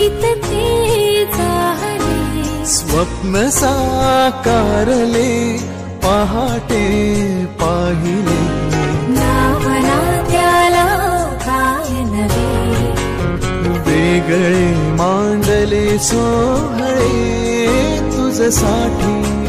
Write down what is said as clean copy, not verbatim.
गीत ते चाहले, स्वप्न साकारले पहाटे पाहिले, नावना त्याला काय नवे, वेगळे मांडले सोहळे तुझसाठी.